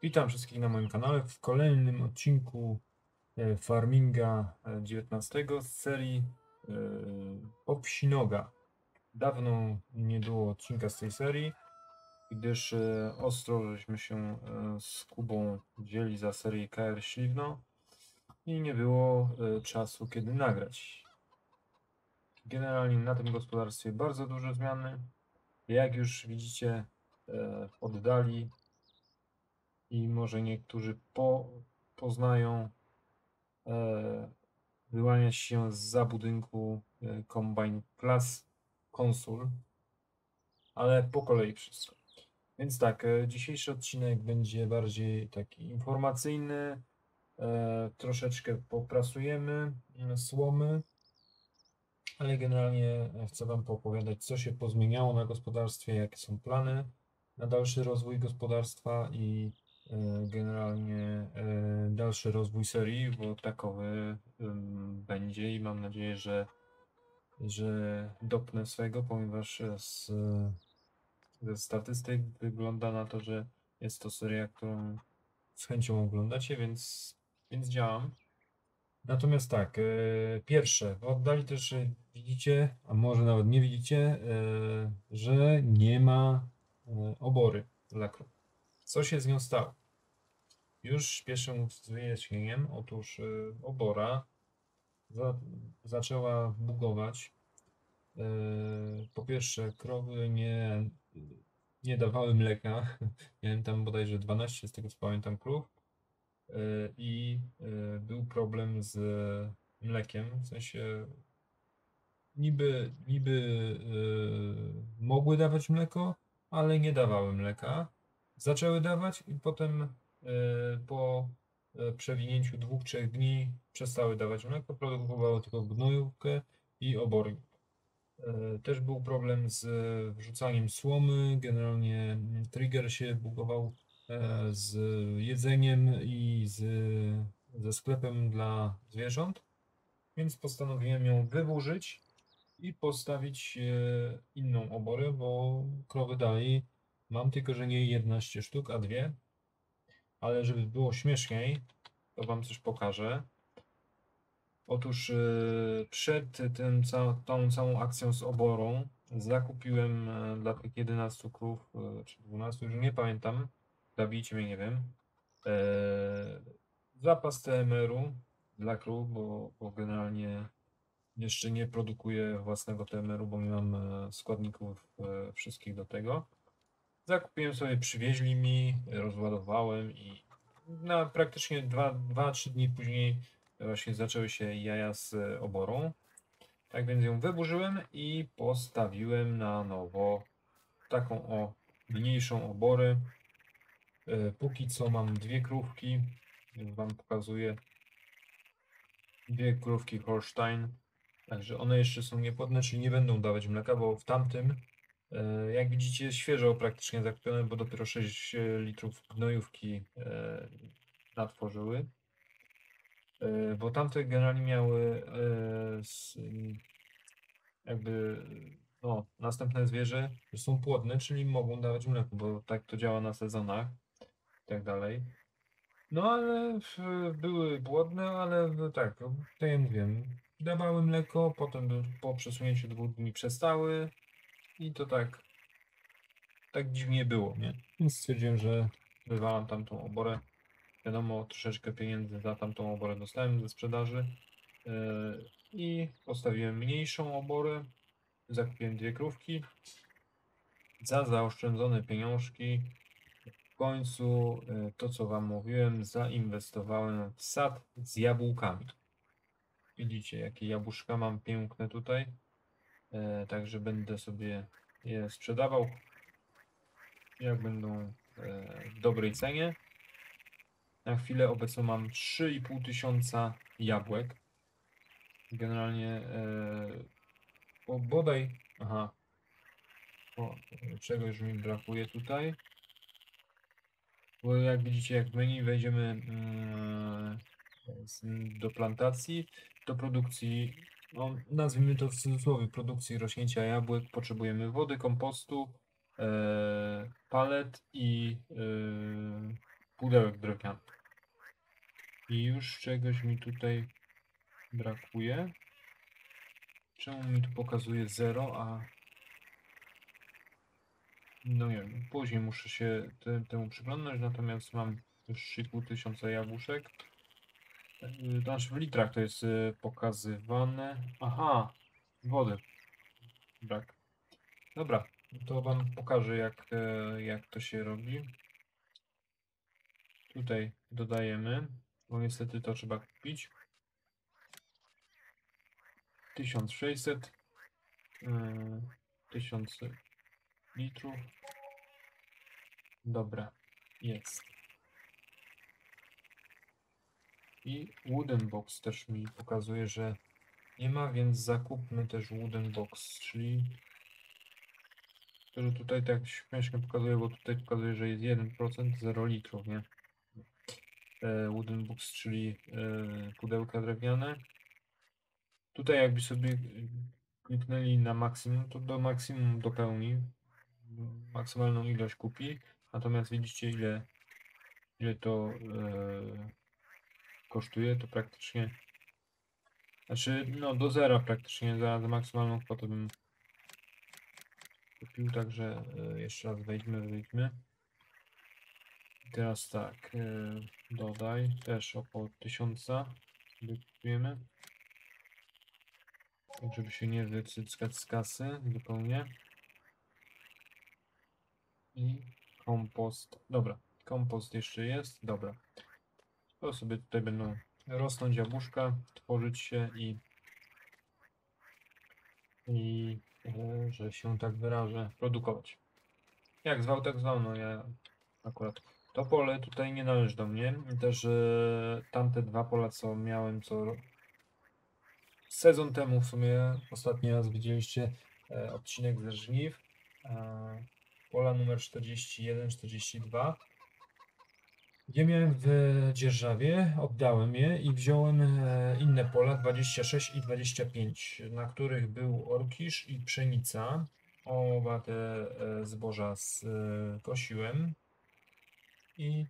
Witam wszystkich na moim kanale w kolejnym odcinku Farminga 19 z serii Popsinoga. Dawno nie było odcinka z tej serii, gdyż ostro żeśmy się z Kubą wzięli za serię KR Śliwno i nie było czasu kiedy nagrać. Generalnie na tym gospodarstwie bardzo duże zmiany. Jak już widzicie w oddali i może niektórzy poznają, wyłania się zza budynku Combine Plus Konsul, ale po kolei wszystko. Więc tak, dzisiejszy odcinek będzie bardziej taki informacyjny, troszeczkę poprasujemy słomy, ale generalnie chcę Wam poopowiadać, co się pozmieniało na gospodarstwie, jakie są plany na dalszy rozwój gospodarstwa i generalnie dalszy rozwój serii, bo takowy będzie i mam nadzieję, że dopnę swego, ponieważ ze statystyk wygląda na to, że jest to seria, którą z chęcią oglądacie, więc działam. Natomiast tak, pierwsze, w oddali też widzicie, a może nawet nie widzicie, że nie ma obory dla krów. Co się z nią stało? Już spieszę z wyjaśnieniem. Otóż obora zaczęła bugować. Po pierwsze, krowy nie dawały mleka. Miałem tam bodajże 12, z tego co pamiętam, krów. I był problem z mlekiem. W sensie niby mogły dawać mleko, ale nie dawały mleka. Zaczęły dawać i potem po przewinięciu 2-3 dni przestały dawać mleko, produkowały tylko gnojówkę i obory. Też był problem z wrzucaniem słomy, generalnie trigger się bugował z jedzeniem i ze sklepem dla zwierząt, więc postanowiłem ją wyburzyć i postawić inną oborę, bo krowy dalej mam, tylko że nie 11 sztuk, a 2. Ale żeby było śmieszniej, to Wam coś pokażę. Otóż przed tą całą akcją z oborą zakupiłem dla tych 11 krów, czy 12, już nie pamiętam, zabijcie mnie, nie wiem, zapas TMR-u dla krów, bo generalnie jeszcze nie produkuję własnego TMR-u, bo nie mam składników wszystkich do tego. Zakupiłem sobie, przywieźli mi, rozładowałem i na praktycznie 2-3 dni później właśnie zaczęły się jaja z oborą. Tak więc ją wyburzyłem i postawiłem na nowo taką mniejszą oborę. Póki co mam 2 krówki, więc Wam pokazuję. 2 krówki Holstein. Także one jeszcze są niepłodne, czyli nie będą dawać mleka, bo w tamtym, jak widzicie, świeżo praktycznie zakupione, bo dopiero 6 litrów gnojówki natworzyły. Bo tamte generalnie miały jakby następne zwierzę, że są płodne, czyli mogą dawać mleko, bo tak to działa na sezonach i tak dalej. No ale były płodne, ale tak, tak jak mówiłem, dawały mleko, potem po przesunięciu 2 dni przestały i to tak dziwnie było, nie? Więc stwierdziłem, że wywalam tamtą oborę. Wiadomo, troszeczkę pieniędzy za tamtą oborę dostałem ze sprzedaży i postawiłem mniejszą oborę. Zakupiłem 2 krówki. Za zaoszczędzone pieniążki w końcu to, co Wam mówiłem, zainwestowałem w sad z jabłkami. Widzicie, jakie jabłuszka mam piękne tutaj. Także będę sobie je sprzedawał, jak będą w dobrej cenie. Na chwilę obecną mam 3,5 tysiąca jabłek. Generalnie bodaj... Aha. Czegoś mi brakuje tutaj. Bo jak widzicie, jak w menu wejdziemy do plantacji, do produkcji, no, nazwijmy to w cudzysłowie, produkcji rośnięcia jabłek, potrzebujemy wody, kompostu, palet i pudełek drewnianych. I już czegoś mi tutaj brakuje. Czemu mi tu pokazuje 0, a... No nie wiem, później muszę się temu przyglądać, natomiast mam już 3500 jabłuszek. To znaczy w litrach to jest pokazywane. Aha, wody. Brak. Dobra, to wam pokażę jak to się robi. Tutaj dodajemy, bo niestety to trzeba kupić. 1600 1000 litrów. Dobra, jest. I wooden box też mi pokazuje, że nie ma, więc zakupmy też wooden box, czyli który tutaj tak śmiesznie pokazuje, bo tutaj pokazuje, że jest 1%, 0 litrów, nie? Wooden box, czyli pudełka drewniane. Tutaj jakby sobie kliknęli na maksimum, to do maksimum dopełni, maksymalną ilość kupi, natomiast widzicie ile to kosztuje, to praktycznie, znaczy no do zera praktycznie, za maksymalną kwotę bym kupił, także jeszcze raz wejdźmy. I teraz tak, dodaj, też około 1000 kupujemy, tak żeby się nie wycyckać z kasy zupełnie. I kompost, dobra, kompost jeszcze jest, dobra. To sobie tutaj będą rosnąć jabłuszka, tworzyć się że się tak wyrażę, produkować. Jak zwał, tak zwał, no ja akurat to pole tutaj nie należy do mnie. Też tamte dwa pola, co miałem, sezon temu w sumie, ostatni raz widzieliście odcinek ze żniw. Pola numer 41, 42. Gdzie miałem w dzierżawie, oddałem je i wziąłem inne pola 26 i 25, na których był orkisz i pszenica. Oba te zboża skosiłem i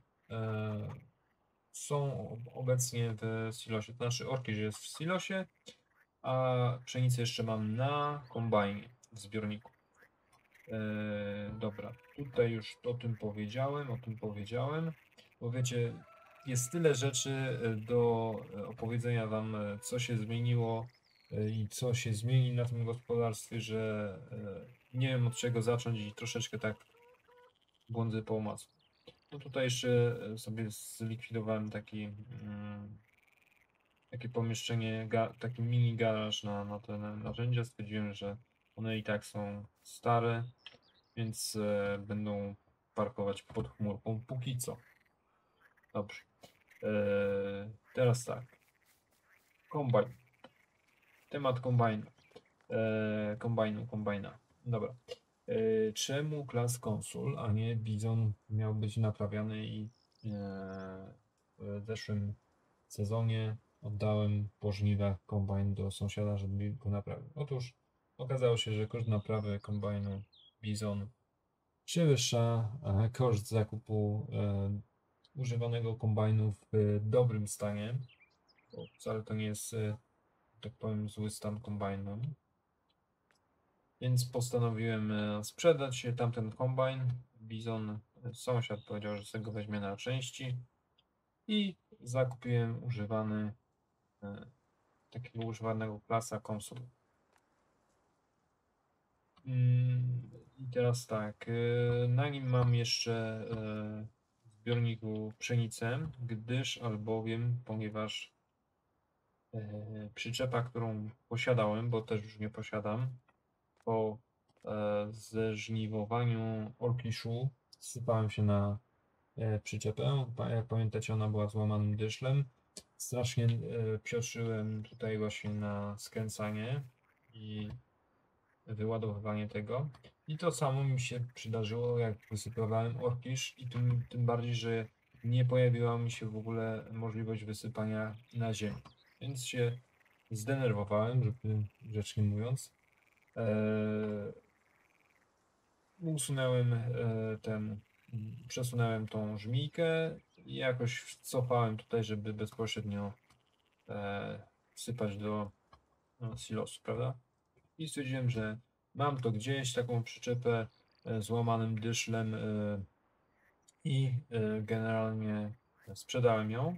są obecnie w silosie. To znaczy orkisz jest w silosie, a pszenicę jeszcze mam na kombajnie w zbiorniku. Dobra, tutaj już o tym powiedziałem, bo wiecie, jest tyle rzeczy do opowiedzenia wam, co się zmieniło i co się zmieni na tym gospodarstwie, że nie wiem od czego zacząć i troszeczkę tak błądzę po omacku. No tutaj jeszcze sobie zlikwidowałem takie pomieszczenie, taki mini garaż na te narzędzia. Stwierdziłem, że one i tak są stare, więc będą parkować pod chmurką póki co. Dobrze. Teraz tak. Kombajn. Temat kombajnu. Kombajna. Dobra. Czemu Class Consul, a nie Bizon miał być naprawiany i w zeszłym sezonie oddałem po żniwach kombajn do sąsiada, żeby go naprawił. Otóż okazało się, że koszt naprawy kombajnu Bizon przewyższa koszt zakupu używanego kombajnu w dobrym stanie, bo wcale to nie jest, tak powiem, zły stan kombajnu. Więc postanowiłem sprzedać tamten kombajn. Bizon, sąsiad powiedział, że sobie go weźmie na części i zakupiłem takiego używanego Classa Consul. I teraz tak, na nim mam jeszcze w zbiorniku pszenicę, ponieważ przyczepa, którą posiadałem, bo też już nie posiadam, po zeżniwowaniu orkiszu sypałem się na przyczepę. Jak pamiętacie, ona była złamanym dyszlem. Strasznie piotrzyłem tutaj właśnie na skręcanie i wyładowywanie tego. I to samo mi się przydarzyło, jak wysypywałem orkisz i tym bardziej, że nie pojawiła mi się w ogóle możliwość wysypania na ziemię. Więc się zdenerwowałem, żeby grzecznie mówiąc. Usunąłem przesunąłem tą żmijkę i jakoś cofałem tutaj, żeby bezpośrednio sypać do silosu, prawda? I stwierdziłem, że mam to gdzieś, taką przyczepę z łamanym dyszlem i generalnie sprzedałem ją.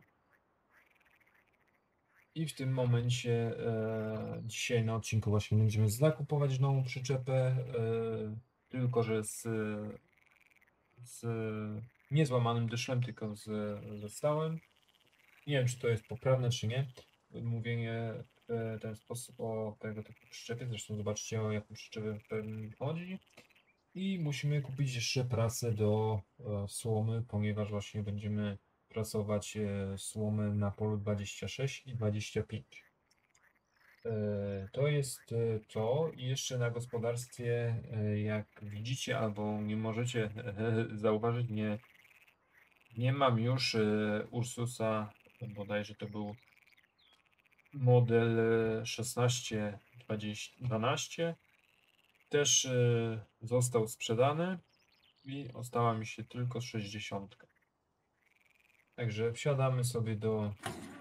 I w tym momencie dzisiaj na odcinku właśnie będziemy zakupować nową przyczepę, tylko że z nie złamanym dyszlem, tylko ze stałym. Nie wiem, czy to jest poprawne, czy nie. Mówienie w ten sposób o tego typu przyczepie. Zresztą zobaczcie, o jaką przyczepę chodzi. I musimy kupić jeszcze prasę do słomy, ponieważ właśnie będziemy prasować słomy na polu 26 i 25. To jest to i jeszcze na gospodarstwie, jak widzicie albo nie możecie zauważyć, nie mam już Ursusa, bodajże to był model 1612. Też został sprzedany i ostała mi się tylko 60. Także wsiadamy sobie do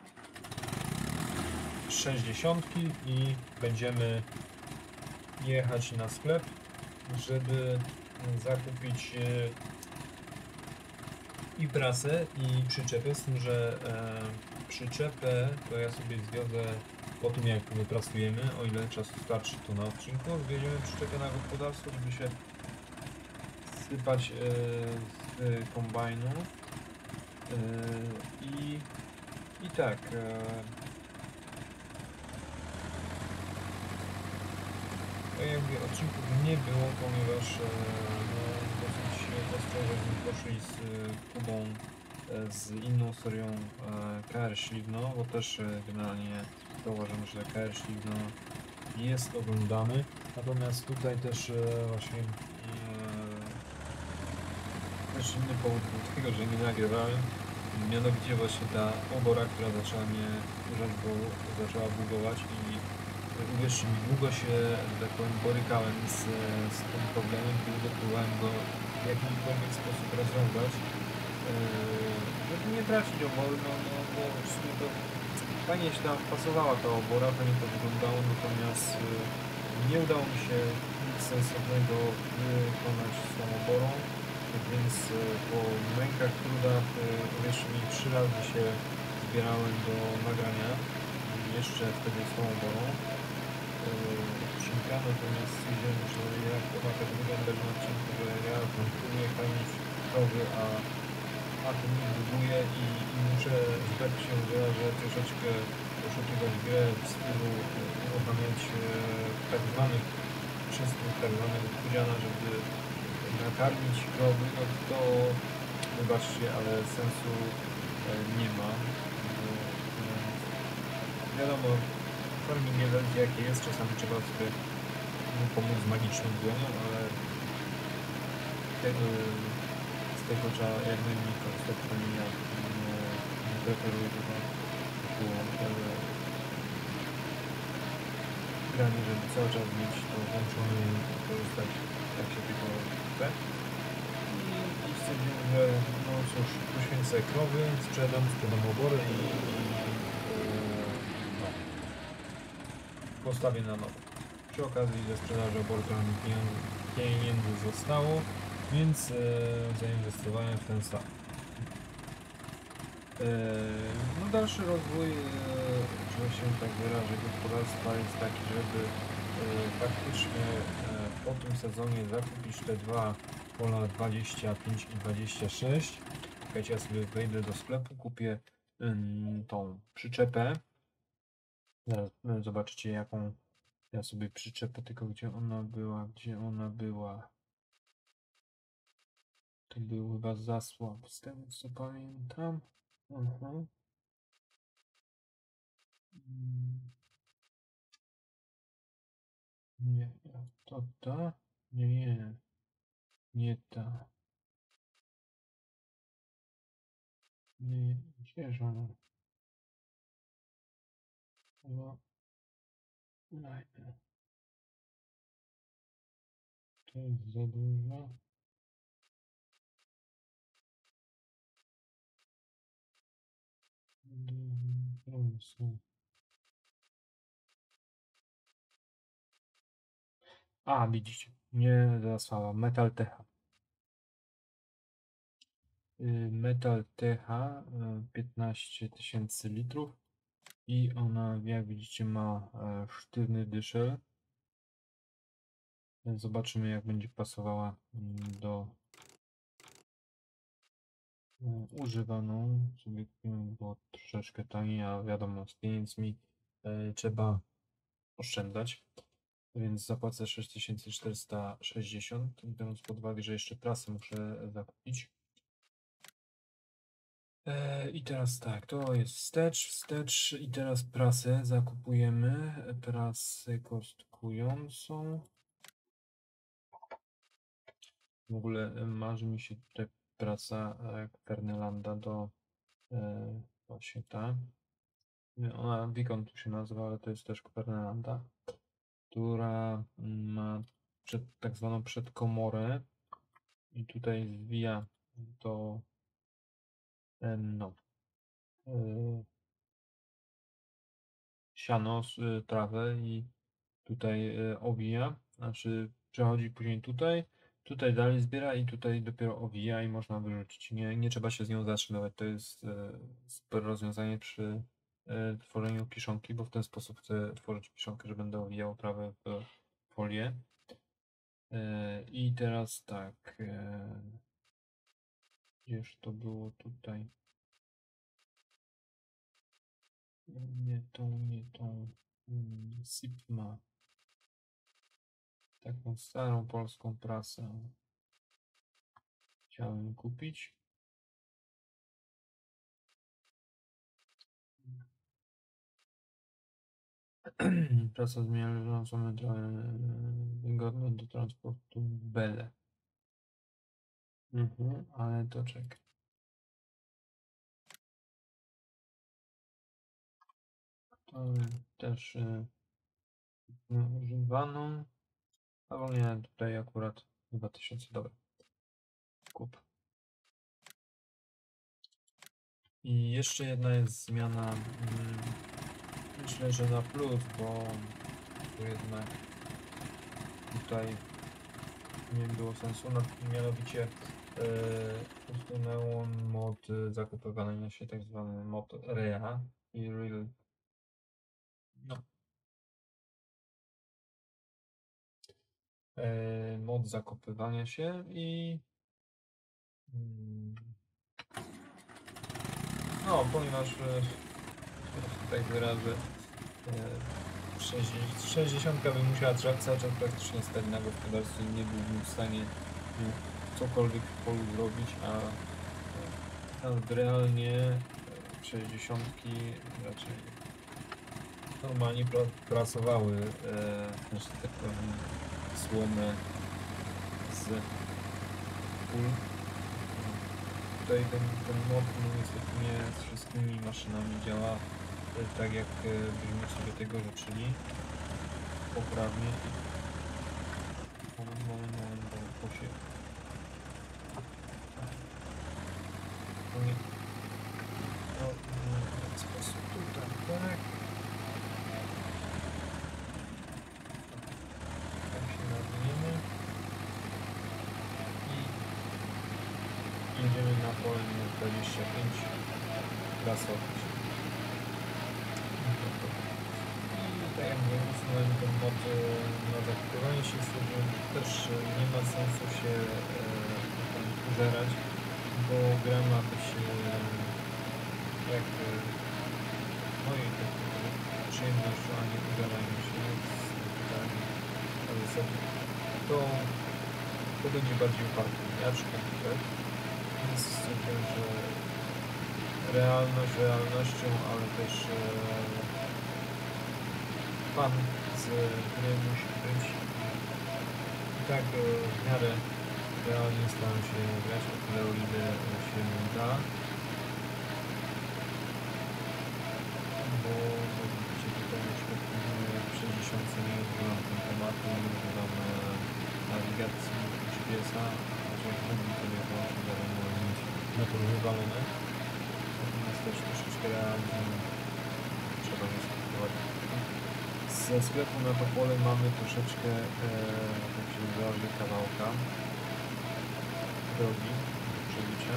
60 i będziemy jechać na sklep, żeby zakupić i prasę, i przyczepę, z tym, że przyczepę to ja sobie zwiozę po tym, jak wypracujemy, o ile czasu starczy to na odcinku, zwieziemy przyczepę na gospodarstwo, żeby się sypać z kombajnu i tak tak jak mówię, odcinków nie było, ponieważ no, dosyć ostro żeśmy poszli z Kubą z inną serią KR Śliwno, bo też generalnie zauważam, że KR Śliwno jest oglądany, natomiast tutaj też właśnie też inny powód był tego, że nie nagrywałem, mianowicie właśnie ta obora, która zaczęła mnie wkurzać, bo zaczęła bugować i uwierzcie mi, długo się, że tak powiem, borykałem z tym problemem, długo próbowałem go w jakikolwiek sposób rozwiązać, żeby nie tracić obory, no bo w sumie to fajnie się tam pasowała ta obora, fajnie to wyglądało, natomiast nie udało mi się nic sensownego wykonać z tą oborą, więc po mękach, trudach, uwierzcie mi, 3 razy się zbierałem do nagrania, jeszcze wtedy z tą oborą odcinka, natomiast stwierdziłem, że jak to ma tak wyglądać na odcinku, że ja tam próbuję karmić krowy, a to nie buduje i muszę tak się wyrażę, troszeczkę poszukiwać grę w stylu uruchamiać tak zwanych czystych, tak zwanego kudziana, żeby nakarmić krowy, no to wybaczcie, ale sensu nie ma. Wiadomo, farming nie będzie jakie jest, czasami trzeba sobie pomóc magiczną dłonią, ale z tego trzeba jak najmniej korzystać, przynajmniej ja nie preferuję tego typu granie, żeby cały czas mieć to włączone i korzystać jak się tylko chce. I stwierdziłem, że no cóż, poświęcę krowy, sprzedam obory i postawię na nowo. Przy okazji ze sprzedaży oborka pieniędzy zostało, więc zainwestowałem w ten sam. No dalszy rozwój, że się tak wyrażę, gospodarstwa jest taki, żeby faktycznie po tym sezonie zakupić te dwa pola 25 i 26. Czekajcie, ja sobie wejdę do sklepu, kupię tą przyczepę. Zaraz zobaczycie, jaką ja sobie przyczepę, tylko gdzie ona była. To był chyba zasłab, z tego co pamiętam. Mhm. Nie, to ta? Nie ta. Nie, gdzież ona? Chyba, to jest za dużo. A, widzicie, nie zasłała. Metal TH. Metal TH 15 000 litrów i ona, jak widzicie, ma sztywny dyszel. Zobaczymy, jak będzie pasowała do używaną. Sobie było troszeczkę taniej, a wiadomo, z pieniędzmi trzeba oszczędzać. Więc zapłacę 6460, biorąc pod uwagę, że jeszcze prasę muszę zakupić. I teraz tak, to jest wstecz i teraz prasę zakupujemy. Prasę kostkującą. W ogóle marzy mi się tutaj prasa Kernelanda do właśnie ta. Ona Vicon tu się nazywa, ale to jest też Kernelanda, która ma tak zwaną przedkomorę i tutaj zwija to no, siano, trawę i tutaj owija, znaczy przechodzi później tutaj dalej zbiera i tutaj dopiero owija i można wyrzucić. Nie trzeba się z nią zatrzymywać. To jest super rozwiązanie przy tworzeniu kiszonki, bo w ten sposób chcę tworzyć kiszonkę, że będę owijał trawę w folię. I teraz tak, gdzież to było tutaj? Nie tą Sipma. Taką starą polską prasę chciałem kupić. Prasa zmienia leżącą metrową wygodną do transportu Bele. Ale to czekaj. To też używaną. Albo nie, tutaj akurat 2000, dobra. Kup. I jeszcze jedna jest zmiana. Myślę, że na plus, bo tu jednak tutaj nie było sensu. Mianowicie usunęło mod zakupywania się, tak zwany mod REA i Real. No. Mod zakopywania się i no, ponieważ tak wyrażę 60 by musiała cały czas praktycznie stać na gospodarstwie i nie byłbym w stanie cokolwiek w polu zrobić, a realnie 60 raczej normalnie prasowały znaczy tak powiem, słomę z pól. Tutaj ten mod niestety nie z wszystkimi maszynami działa tak, jak byśmy sobie tego życzyli poprawnie. Moment, bo się to nie to w ten sposób tutaj, tak. Tak się nawiniemy i jedziemy na pole numer 25 prasować. Tak jak mówię, usunąłem ten mod na zakupywanie się, stwierdziłem, że też nie ma sensu się użerać, bo gra ma być jak mojej przyjemnością, a nie użeraniem się to będzie bardziej oparte na jaczkach, tak? Więc stwierdziłem, że realność realnością, ale też fan z gry musi być. I tak w miarę realnie staram się grać, o tyle o ile się da. Bo widzicie tutaj na przykład w 60 nie używam ten tematu, nie używam nawigacji GPS-a, chociaż mógłbym sobie włączyć, ale mieć na to wywalone. Natomiast też troszeczkę realizm trzeba respektować. Ze sklepu na to pole mamy troszeczkę, tak się wyrażę, kawałka drogi do przebycia.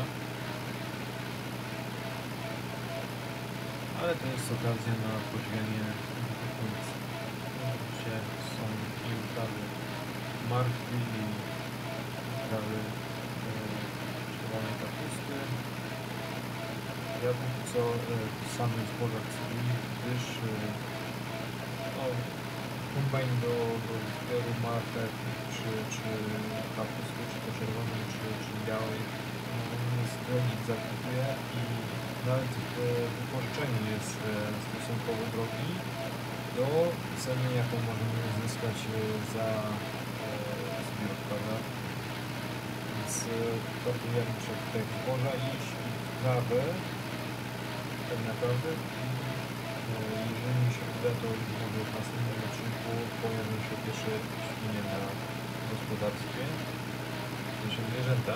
Ale to jest okazja na podziwianie okolicy. Oczywiście są i uprawy marchwi, i uprawy czerwonej kapusty. Ja póki co samych zboża chcę mieć, gdyż no, kombajn do zbioru marchew, czy kapusty, czy to czerwonej, czy białej, no, jest drogi w zakupie i nawet w wypożyczeniu jest stosunkowo drogi do ceny, jaką możemy uzyskać za zbiór, prawda? Więc to ja muszę tutaj w zboża iść i w trawę tak naprawdę i jeżeli mi się uda, to może w następnym odcinku pojawią się pierwsze świnie na gospodarstwie, to się zwierzęta.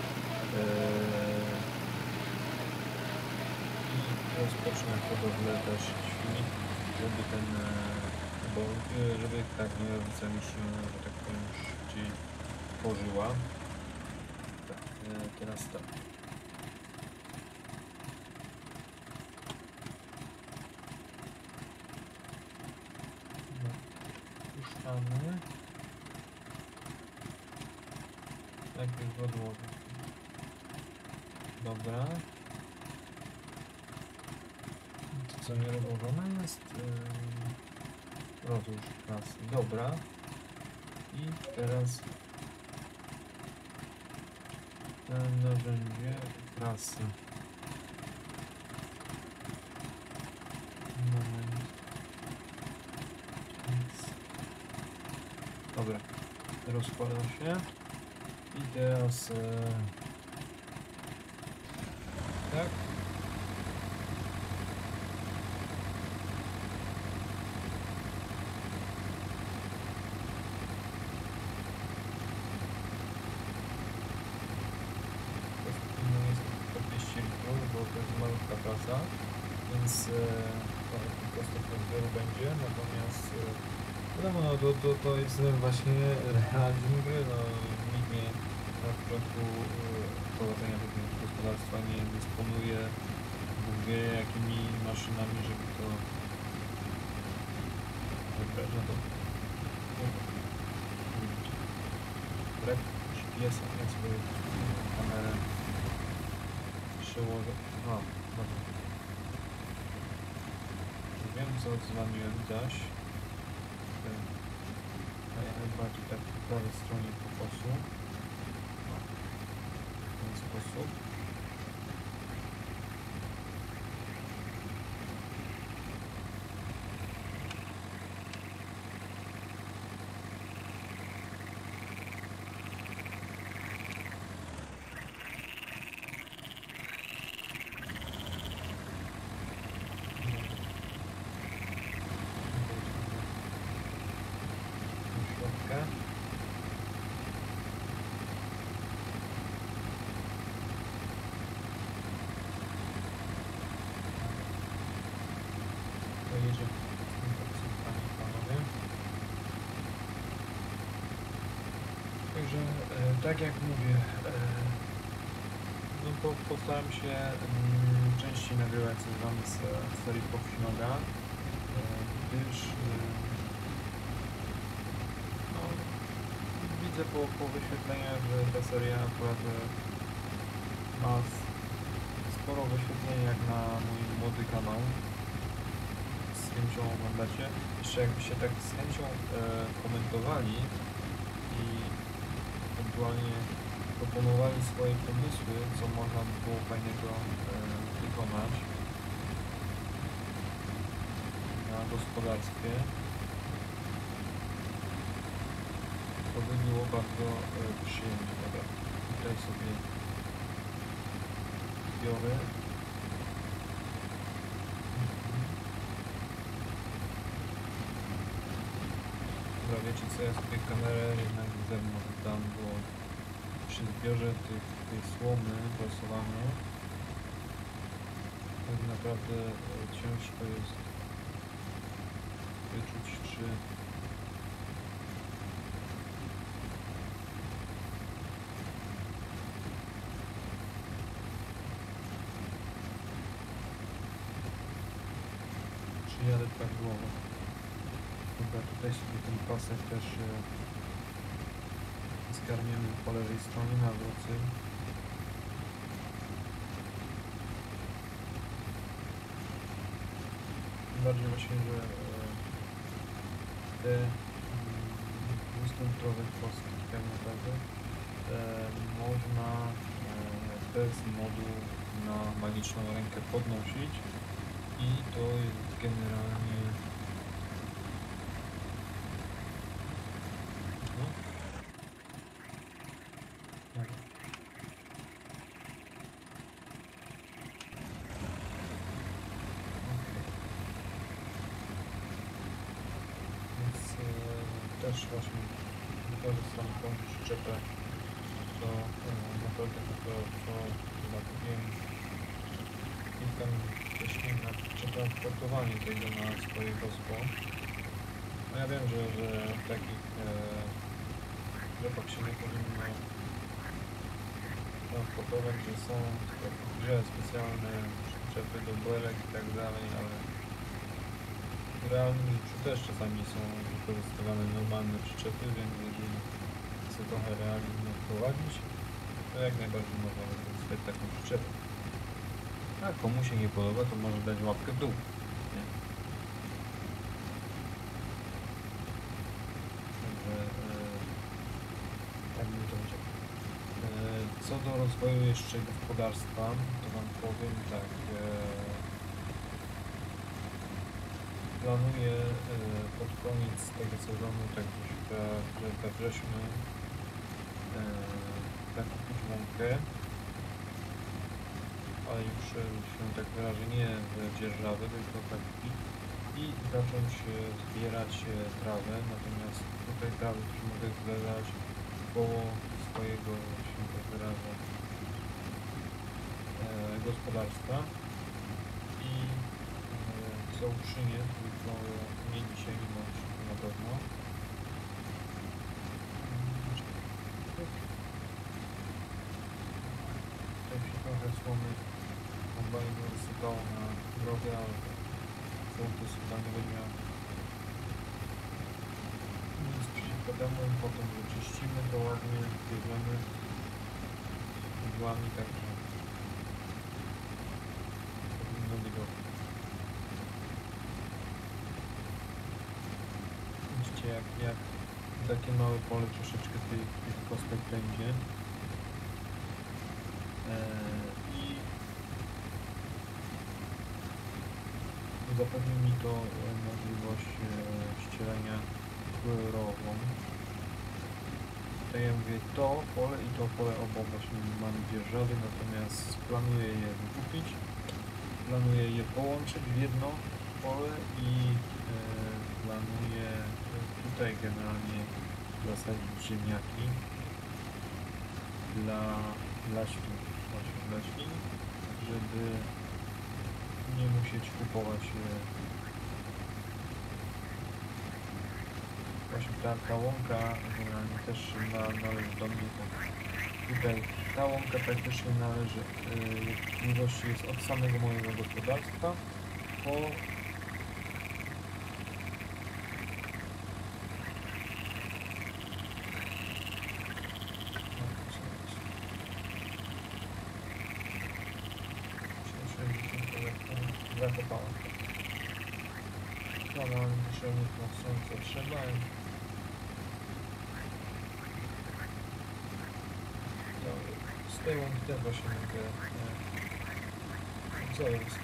I rozpocznę hodowlę też świni, żeby żeby tak nojowica mi się, że tak powiem, szybciej pożyła. Tak, teraz tak. No, puszczamy. Najpierw odłożę. Dobra. To co nierozłożone jest? Rozłóż prasy. Dobra. I teraz narzędzie prasy. Moment. Dobra. Rozkłada się. I teraz tak. Bo to jest malutka prasa, więc po prostu zbioru będzie, natomiast wiadomo, no, to jest właśnie realizm gry, no, nikt nie na początku prowadzenia tego gospodarstwa nie dysponuje Bóg wie jakimi maszynami, żeby to wybrać na to. Brak GPS-a, więc sobie kamerę przełożę. No, dobra. Wiem, co z wami widać. A ja bardziej tak po prawej stronie pokosu. No, w ten sposób. Jedziemy panie i panowie. Także tak jak mówię, no to postaram się częściej nagrywać z wami z serii Powsinoga, gdyż no, widzę po wyświetleniach, że ta seria akurat ma sporo wyświetleń jak na mój młody kanał. Z chęcią oglądacie. Jeszcze jakbyście tak z chęcią komentowali i ewentualnie proponowali swoje pomysły, co można by było fajnego wykonać na gospodarstwie, to by było bardzo przyjemnie. Dobra, tutaj sobie biorę. Dobra, wiecie co, ja sobie kamerę jednak z zewnątrz dam, bo przy zbiorze tej słomy prasowanej tak naprawdę ciężko jest wyczuć, czy jadę prawidłowo. Dobra, tutaj sobie ten pasek też zgarniemy po lewej stronie na wrócy. Tym bardziej właśnie, że te 200-metrowe kostki tak naprawdę można bez modu na magiczną rękę podnosić i to jest generalnie też właśnie wykorzystam tą przyczepę do metody, co chyba kupiłem kilka minut wcześniej na przetransportowanie tego na swoje gospo. No ja wiem, że w takich przyczepach się nie powinno transportować, że są w grze specjalne przyczepy do belek i tak dalej, ale w realnym życiu też czasami są wykorzystywane normalne przyczepy, więc jeżeli chce trochę realizmu wprowadzić, to jak najbardziej można wykorzystać taką przyczepę. A komu się nie podoba, to może dać łapkę w dół. Nie? Także tak bym to widział. Co do rozwoju jeszcze gospodarstwa, to wam powiem tak. Planuję pod koniec tego sezonu, tak gdzieś we wrześniu, zakupić łąkę, ale już się tak wyrażę, nie w dzierżawy, tylko zakupić i zacząć zbierać trawę, natomiast tutaj trawę też mogę zbierać koło swojego, się tak wyrażę, gospodarstwa i co uczynię, tylko nie dzisiaj, nie bądź na pewno. Tutaj się trochę słomy kombajn wysypało na drogę, ale sołtys chyba nie będzie miał nic przeciwko temu, potem wyczyścimy to ładnie, bierzemy igłami, także powinno być dobrze. Widzicie jak takie małe pole troszeczkę tych kostek będzie i zapewni mi to możliwość ścielenia kolorową. Tutaj ja mówię to pole i to pole obok właśnie mam dzierżawy, natomiast planuję je wykupić, planuję je połączyć w jedno pole i planuję tutaj generalnie zasadzić ziemniaki dla świń, właśnie dla świń, żeby nie musieć kupować właśnie ta łąka generalnie też należy do mnie. Tutaj ta łąka praktycznie należy, możliwości jest od samego mojego gospodarstwa po zakopałem. Planowałem dosiągnięć mocno co trzeba. Z tej łąki też właśnie mogę. Co jest?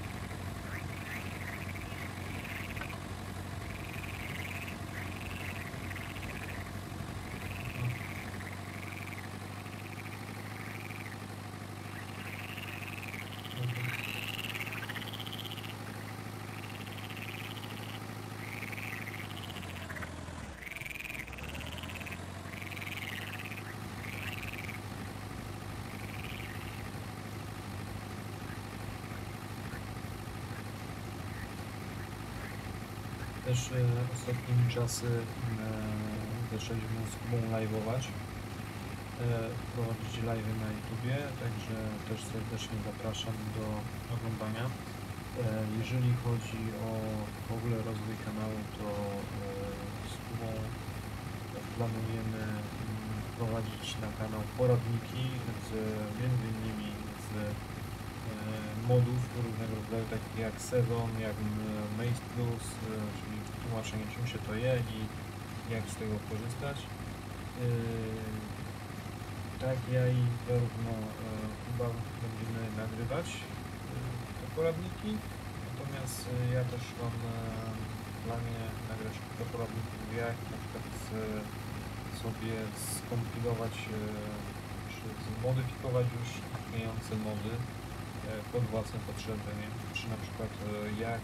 Też ostatnimi czasy zaczęliśmy z Kubą live'ować, prowadzić live'y na YouTubie, także też serdecznie zapraszam do oglądania. Jeżeli chodzi o w ogóle rozwój kanału, to z Kubą planujemy prowadzić na kanał poradniki z m.in. z modów różnego rodzaju, takich jak Sezon, jak Maze Plus, czyli tłumaczenie, czym się to je i jak z tego korzystać. Tak, ja i zarówno Kuba będziemy nagrywać te poradniki, natomiast ja też mam w planie nagrać kilka poradników, jak na przykład sobie skompilować czy zmodyfikować już istniejące mody pod własne potrzeby, nie? Czy na przykład jak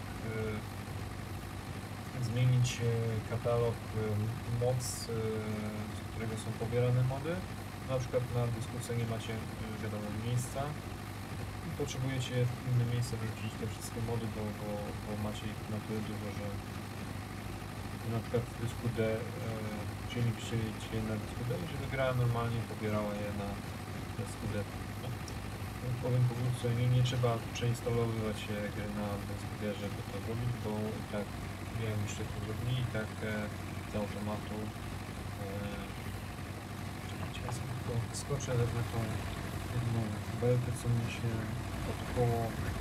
zmienić katalog mod, z którego są pobierane mody. Na przykład na dyskusję nie macie wiadomo miejsca i potrzebujecie w inne miejsce wrzucić te wszystkie mody, bo macie ich na tyle dużo, że na przykład w dysku D chcielibyście je na dysku D i żeby gra normalnie pobierała je na dysku D. No, powiem pokrótce, nie trzeba przeinstalowywać gry na dysku D, żeby to zrobić, bo i tak jakbyście to zrobili, i tak z automatu ja sobie tylko skoczę, wezmę tą jedną belkę, co mi się pod koło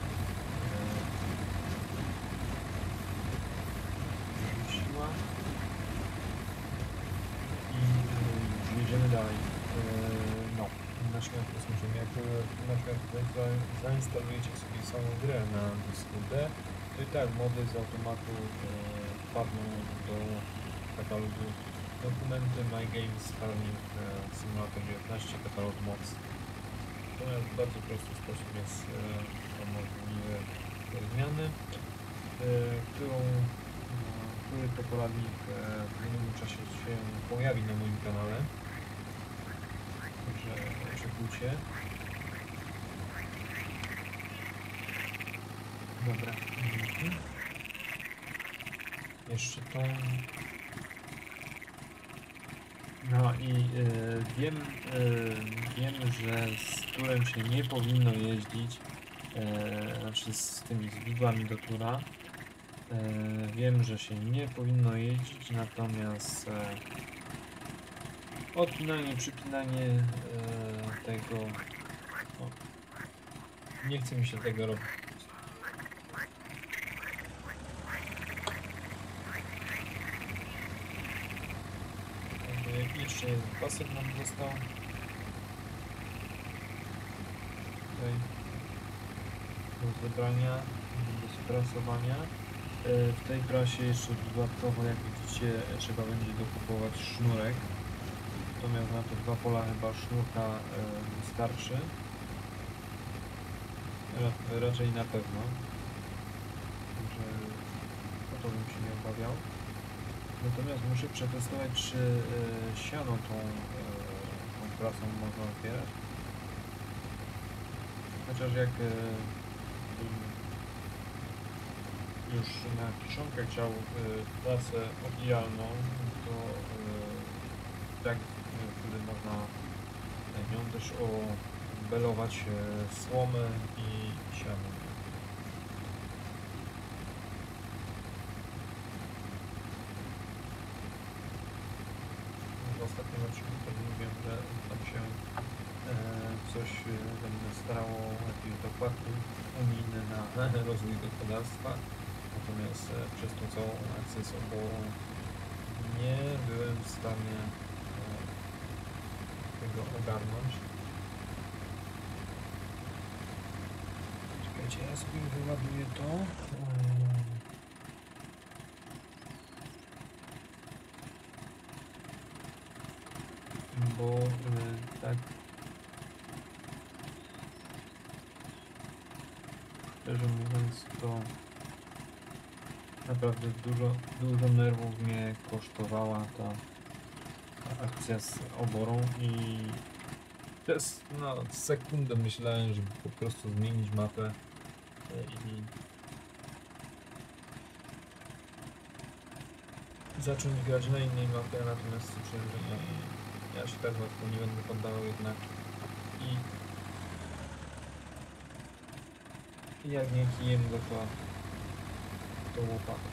wrzuciła i jedziemy dalej. No, na przykład jak na przykład zainstalujecie sobie samą grę na dysku D, to i tak mody z automatu wpadną do katalogu dokumenty My Games Farming Simulator 19 katalog moc. Natomiast w bardzo prosty sposób jest to możliwe do zmiany, który to poradnik w niedługim czasie się pojawi na moim kanale. Także oczekujcie. Dobra. Jeszcze tą. No i wiem, że z turem się nie powinno jeździć, znaczy z tymi zbiegami do tura. Wiem, że się nie powinno jeździć, natomiast odpinanie, przypinanie tego, no, nie chce mi się tego robić. Jeszcze jest pasek nam został. Tutaj do zebrania, do sprasowania. W tej prasie jeszcze dodatkowo, jak widzicie, trzeba będzie dokupować sznurek. Natomiast na te dwa pola chyba sznurka wystarczy. Raczej na pewno. Także o to bym się nie obawiał. Natomiast muszę przetestować, czy siano tą prasą można otwierać. Chociaż jak już na kiszonkę chciał prasę obijalną, to tak wtedy można nią też obelować słomę i siano. W ostatnim odcinku to mówiłem, że tam się coś będę starało, jakieś dopłaty unijne na rozwój gospodarstwa, natomiast przez tą całą akcję oborą nie byłem w stanie tego ogarnąć. Czekajcie, ja sobie wyładuję to. Bo tak szczerze mówiąc, to naprawdę dużo nerwów mnie kosztowała ta akcja z oborą i przez sekundę myślałem, żeby po prostu zmienić mapę i zacząć grać na innej mapie, natomiast stwierdziłem, że nie, ja się tak łatwo nie będę poddawał jednak i jak nie kijem go to łopatą.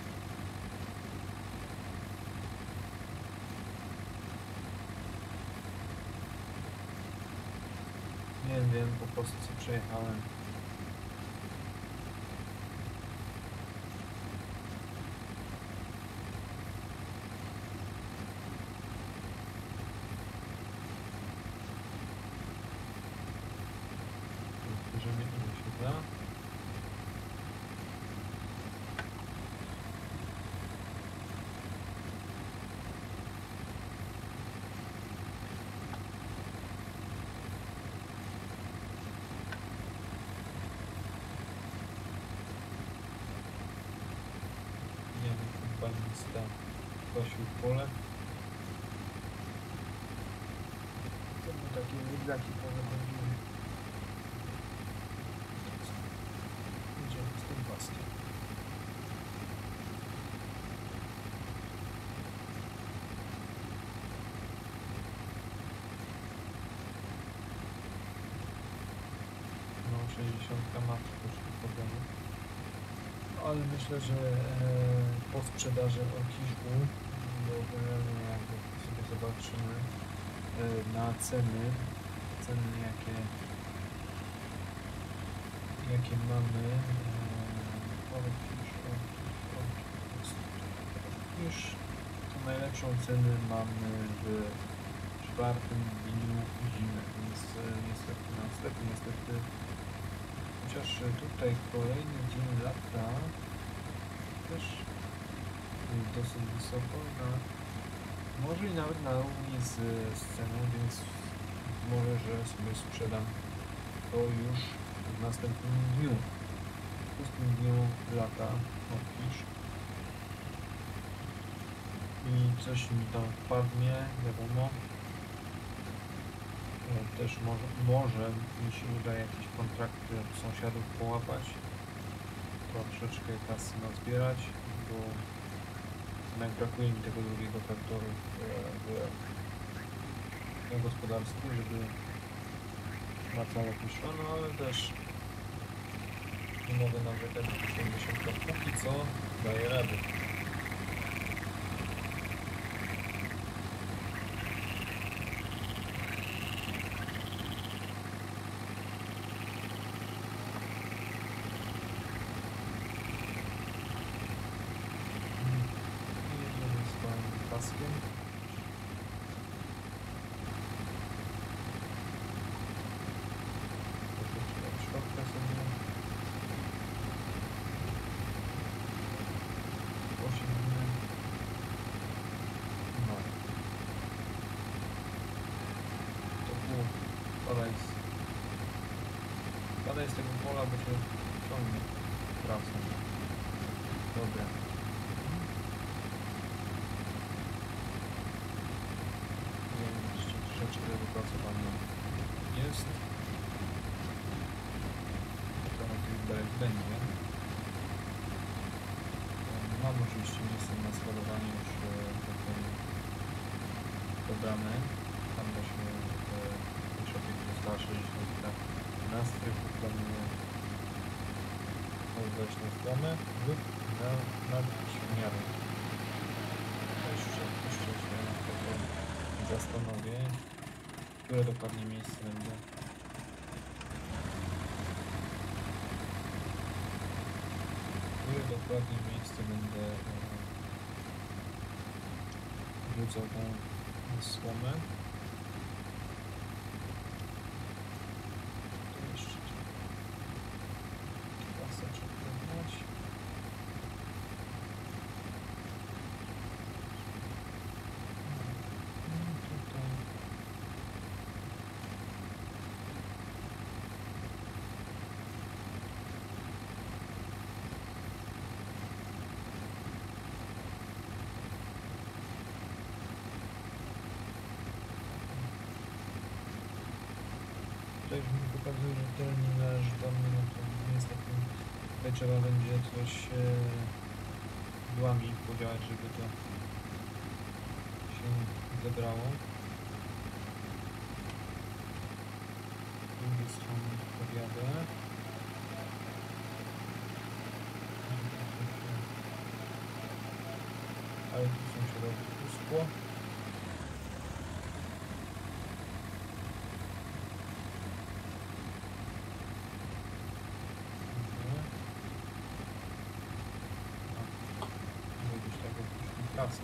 Wiem, po prostu co przejechałem. Bierzemy ile się da. Kompanista kosił pole. To były takie wyglaki pole chodziły. Idziemy z tym paskiem. No 60 ma troszkę problemu. Ale myślę, że po sprzedaży Orkiszku, bo generalnie jakby sobie zobaczymy na ceny jakie mamy, już to najlepszą cenę mamy w czwartym dniu zimy, więc niestety, chociaż tutaj kolejny dzień lata też dosyć wysoko, może i nawet na równi z ceną, więc może, że sobie sprzedam to już w następnym dniu. W szóstym dniu lata Orkisz i coś mi tam wpadnie, wiadomo. Też może mi się uda jakieś kontrakty od sąsiadów połapać, troszeczkę kasy nazbierać, bo jednak brakuje mi tego drugiego traktoru w gospodarstwie, żeby na całe poszło, no ale też nie mogę narzekać, że 70 póki co daje radę. Paskiem. Troszeczkę od środka sobie posiedzimy. No. To było padaj z tego pola, bo się ciągnie trasą. Dobra. Troszeczkę wypracowane jest. Trochę tych belek będzie. Mam oczywiście miejsce na składowanie już dodane. Tam właśnie w shopie została 60 na strychu planuję wejść na stronę lub na świniarę. Jeszcze się zastanowię, które dokładnie miejsce będzie. Które dokładnie miejsce będę wrzucał tą słomę. To jeszcze paseczek dodać. Tutaj już mi pokazuje, że teren nie należy do mnie, no to niestety tutaj trzeba będzie coś skrzydłami podziałać, żeby to się zebrało. Z drugiej strony podjadę. Ale tu sąsiadowi puskło. Gdzieś tak jakąś trasę.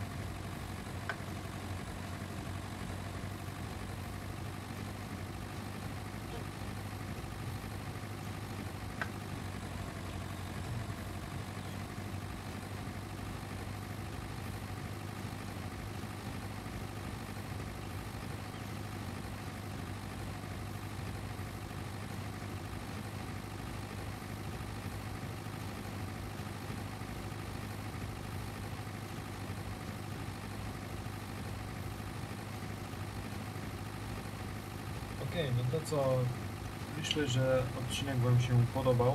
Okej, no to co? Myślę, że odcinek Wam się podobał.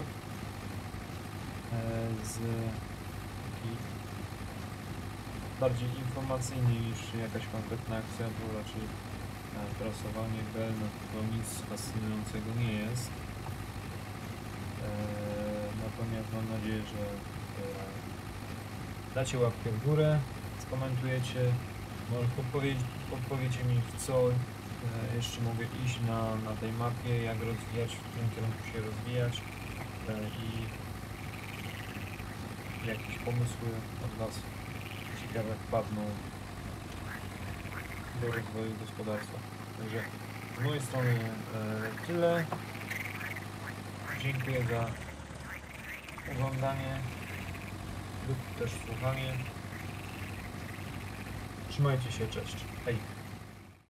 Z taki bardziej informacyjny niż jakaś konkretna akcja, bo raczej trasowanie BL no to nic fascynującego nie jest. Natomiast mam nadzieję, że dacie łapkę w górę, skomentujecie, może podpowiecie mi, w co jeszcze mogę iść na tej mapie, jak rozwijać, w którym kierunku się rozwijać i jakieś pomysły od Was ciekawe wpadną do rozwoju gospodarstwa. Także z mojej strony tyle. Dziękuję za oglądanie lub też słuchanie. Trzymajcie się, cześć. Hej!